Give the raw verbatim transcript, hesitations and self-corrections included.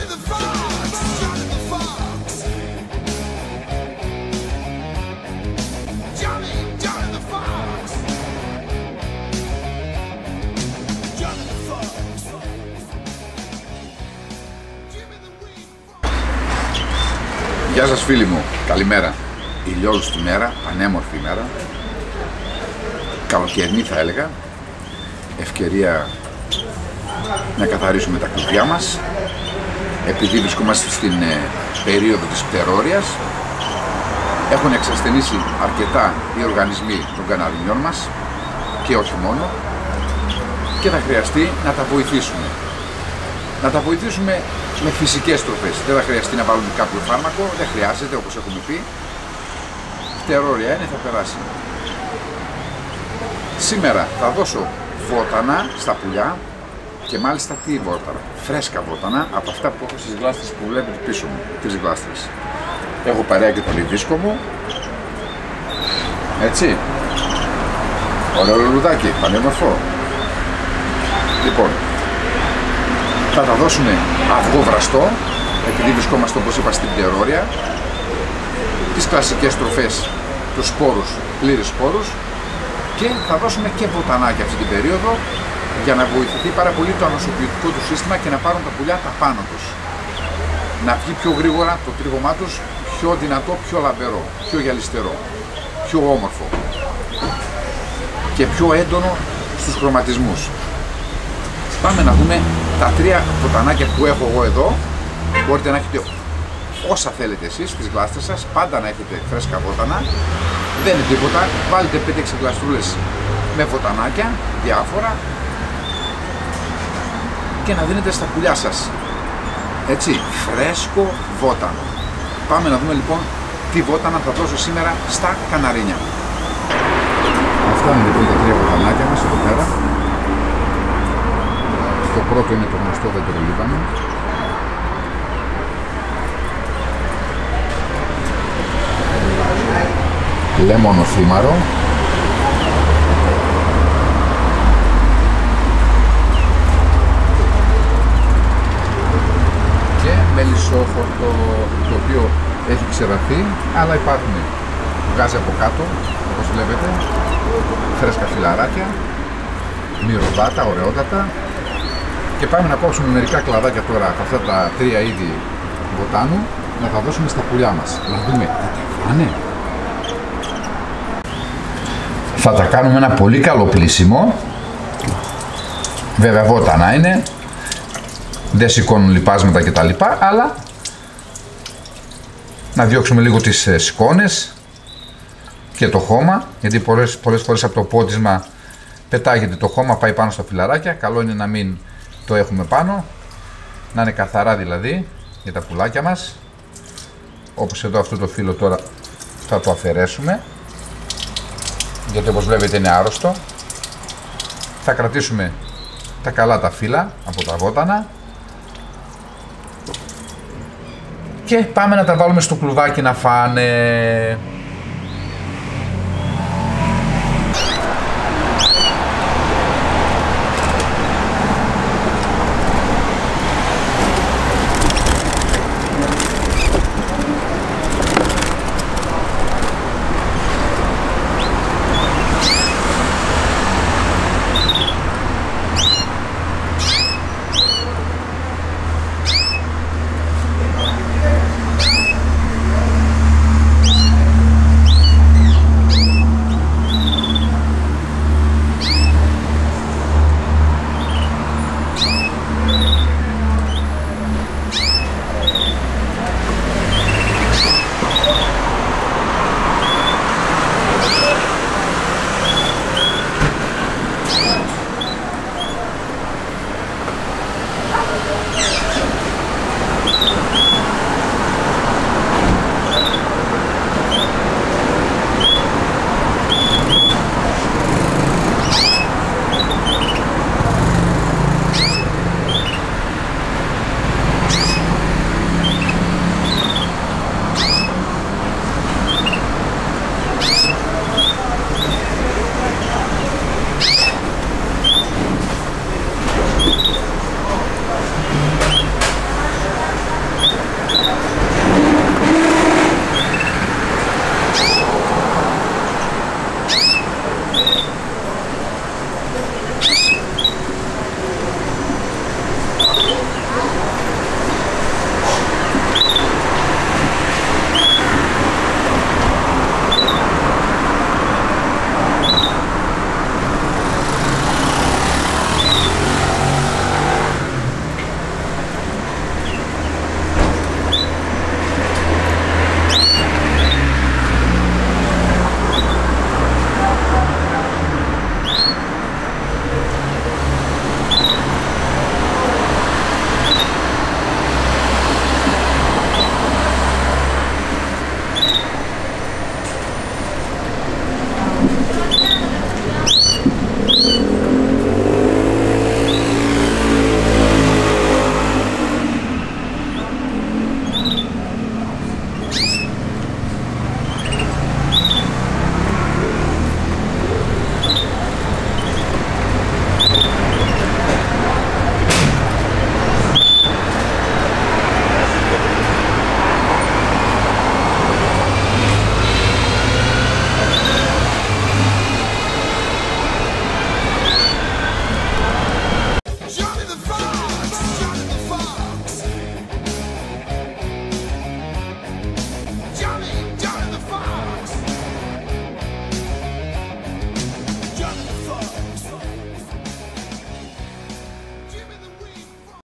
Γεια σας φίλοι μου, καλημέρα. Ηλιόλουστη μέρα, πανέμορφη μέρα. Καλοκαιρινή θα έλεγα. Ευκαιρία να καθαρίσουμε τα κλουβιά μας. Επειδή βρισκόμαστε στην ε, περίοδο της πτερόριας, έχουν εξασθενήσει αρκετά οι οργανισμοί των καναρινιών μας και όχι μόνο, και θα χρειαστεί να τα βοηθήσουμε. Να τα βοηθήσουμε με φυσικές τροφές. Δεν θα χρειαστεί να βάλουμε κάποιο φάρμακο, δεν χρειάζεται, όπως έχουμε πει. Πτερόρια είναι, θα περάσει. Σήμερα θα δώσω βότανα στα πουλιά, και μάλιστα τι βότανα, φρέσκα βότανα, από αυτά που έχω στις γλάστρες που βλέπετε πίσω μου, τις γλάστρες. Έχω παρέα και το λιβίσκο μου, έτσι, ωραίο λουλουδάκι, πανέμορφο. Λοιπόν, θα τα δώσουμε αυγό βραστό, επειδή βρισκόμαστε, όπως είπα, στην πτερόρια, τις κλασικές τροφές, τους σπόρους, πλήρες σπόρους, και θα δώσουμε και βοτανάκια αυτή την περίοδο για να βοηθηθεί πάρα πολύ το ανοσοποιητικό του σύστημα και να πάρουν τα πουλιά τα πάνω τους. Να βγει πιο γρήγορα το τρίγωμά τους, πιο δυνατό, πιο λαμπερό, πιο γυαλιστερό, πιο όμορφο και πιο έντονο στους χρωματισμούς. Πάμε να δούμε τα τρία βοτανάκια που έχω εγώ εδώ. Μπορείτε να έχετε όσα θέλετε εσείς στις γλάστρες σας, πάντα να έχετε φρέσκα βότανα. Δεν είναι τίποτα, βάλετε πέντε έξι γλαστρούλες με βοτανάκια διάφορα και να δίνετε στα πουλιά σας. Έτσι, φρέσκο βότανο. Πάμε να δούμε λοιπόν τι βότανα θα δώσω σήμερα στα καναρίνια. Αυτά είναι λοιπόν τα τρία βοτανάκια μας εδώ πέρα. Το πρώτο είναι το γνωστό δεντρολίβανο. Λέμονο θύμαρο. Και μελισσόχορτο, το οποίο έχει ξεραθεί, αλλά υπάρχουν. Βγάζει από κάτω, όπως βλέπετε, φρέσκα φιλαράκια, μυρωδάτα, ωραιότατα. Και πάμε να κόψουμε μερικά κλαδάκια τώρα από αυτά τα τρία είδη βοτάνου, να τα δώσουμε στα πουλιά μας. Να δούμε, θα τα φάνε. Θα τα κάνουμε ένα πολύ καλό πλύσιμο. Βέβαια βότανα είναι, δεν σηκώνουν λιπάσματα και τα λοιπά, αλλά να διώξουμε λίγο τις σκόνες και το χώμα, γιατί πολλές, πολλές φορές από το πότισμα πετάγεται το χώμα, πάει πάνω στα φιλαράκια. Καλό είναι να μην το έχουμε πάνω, να είναι καθαρά δηλαδή για τα πουλάκια μας. Όπως εδώ αυτό το φύλλο τώρα θα το αφαιρέσουμε, γιατί όπως βλέπετε είναι άρρωστο. Θα κρατήσουμε τα καλά τα φύλλα από τα βότανα και πάμε να τα βάλουμε στο κλουβάκι να φάνε.